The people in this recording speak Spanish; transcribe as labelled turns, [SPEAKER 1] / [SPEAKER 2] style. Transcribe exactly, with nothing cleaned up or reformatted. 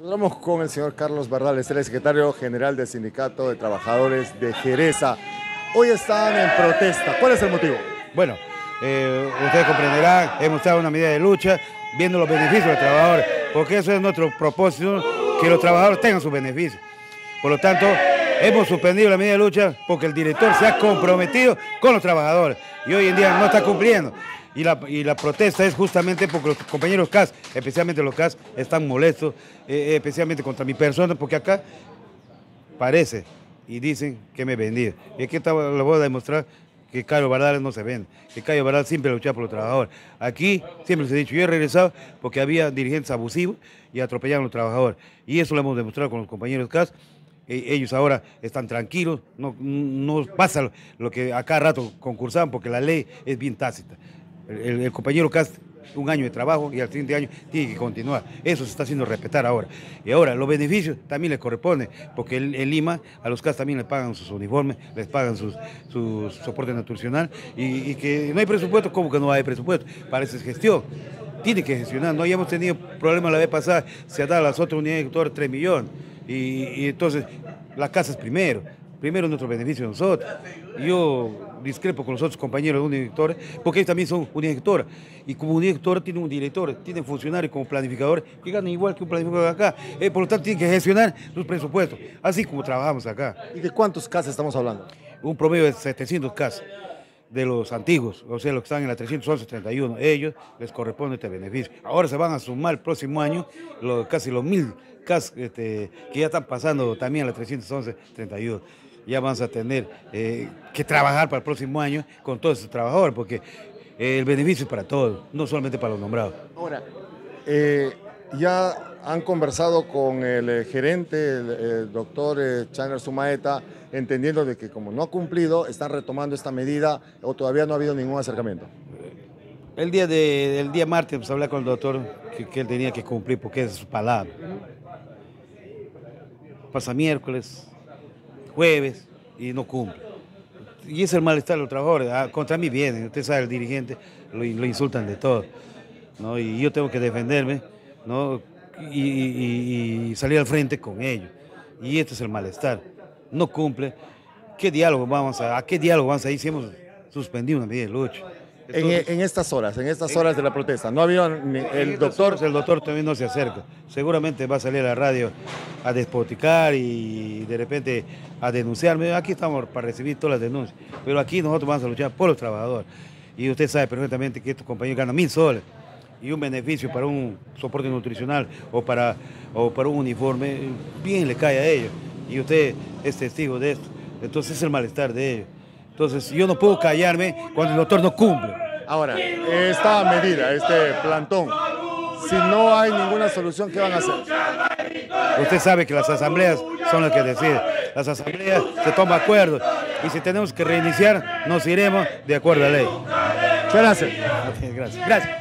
[SPEAKER 1] Hablamos con el señor Carlos Bardales, el secretario general del Sindicato de Trabajadores de Gereza. Hoy están en protesta. ¿Cuál es el motivo?
[SPEAKER 2] Bueno, eh, ustedes comprenderán, hemos dado una medida de lucha viendo los beneficios de los trabajadores, porque eso es nuestro propósito, que los trabajadores tengan sus beneficios. Por lo tanto, hemos suspendido la medida de lucha porque el director se ha comprometido con los trabajadores y hoy en día no está cumpliendo. Y la, y la protesta es justamente porque los compañeros C A S, especialmente los C A S, están molestos, eh, especialmente contra mi persona, porque acá parece y dicen que me he vendido. Y aquí está, lo voy a demostrar que Carlos Bardales no se vende, que Carlos Bardales siempre lucha por los trabajadores. Aquí siempre les he dicho, yo he regresado porque había dirigentes abusivos y atropellaban a los trabajadores. Y eso lo hemos demostrado con los compañeros C A S. Ellos ahora están tranquilos, no, no pasa lo que a cada rato concursaban porque la ley es bien tácita. El, el compañero C A S, un año de trabajo y al siguiente año tiene que continuar. Eso se está haciendo respetar ahora. Y ahora, los beneficios también les corresponde, porque en Lima a los C A S también les pagan sus uniformes, les pagan sus, su soporte nutricional y, y que no hay presupuesto. ¿Cómo que no hay presupuesto? Para esa gestión. Tiene que gestionar, no, ya hemos tenido problemas la vez pasada, se ha dado a las otras unidades ejecutoras tres millones. Y, y entonces, la casa es primero, primero nuestro beneficio de nosotros. Yo discrepo con los otros compañeros de unidades ejecutores, porque ellos también son unidades ejecutores. Y como unidad ejecutora tienen un director, tienen funcionarios como planificadores que ganan igual que un planificador acá. Eh, por lo tanto, tienen que gestionar sus presupuestos, así como trabajamos acá.
[SPEAKER 1] ¿Y de cuántos C A S estamos hablando?
[SPEAKER 2] Un promedio de setecientos C A S. De los antiguos, o sea, los que están en la trescientos once treinta y uno, ellos les corresponde este beneficio. Ahora se van a sumar el próximo año los, casi los mil C A S este, que ya están pasando también a la trescientos once treinta y uno. Ya vamos a tener eh, que trabajar para el próximo año con todos esos trabajadores, porque eh, el beneficio es para todos, no solamente para los nombrados.
[SPEAKER 1] Ahora, eh, ya han conversado con el eh, gerente, el, el doctor eh, Chandler Sumaeta, entendiendo de que como no ha cumplido, están retomando esta medida o todavía no ha habido ningún acercamiento.
[SPEAKER 2] El día, de, el día martes pues, hablé con el doctor que, que él tenía que cumplir porque es su palabra. Pasa miércoles, jueves y no cumple. Y es el malestar de los trabajadores. Ah, contra mí vienen, usted sabe, el dirigente lo, lo insultan de todo, ¿no? Y yo tengo que defenderme, ¿no? y, y, y salir al frente con ellos. Y este es el malestar. No cumple. ¿Qué diálogo vamos a, ¿A qué diálogo vamos a ir si hemos suspendido una medida de lucha?
[SPEAKER 1] Entonces, en, en estas horas, en estas horas de la protesta, ¿no ha habido ni, el doctor?
[SPEAKER 2] El doctor también no se acerca. Seguramente va a salir a la radio a despoticar y de repente a denunciarme. Aquí estamos para recibir todas las denuncias. Pero aquí nosotros vamos a luchar por los trabajadores. Y usted sabe perfectamente que estos compañeros ganan mil soles. Y un beneficio para un soporte nutricional o para, o para un uniforme, bien le cae a ellos. Y usted es testigo de esto. Entonces es el malestar de ellos. Entonces yo no puedo callarme cuando el doctor no cumple.
[SPEAKER 1] Ahora, esta medida, este plantón, si no hay ninguna solución, ¿qué van a hacer?
[SPEAKER 2] Usted sabe que las asambleas son las que deciden. Las asambleas se toman acuerdos. Y si tenemos que reiniciar, nos iremos de acuerdo a la ley.
[SPEAKER 1] Gracias.
[SPEAKER 2] Gracias. Gracias.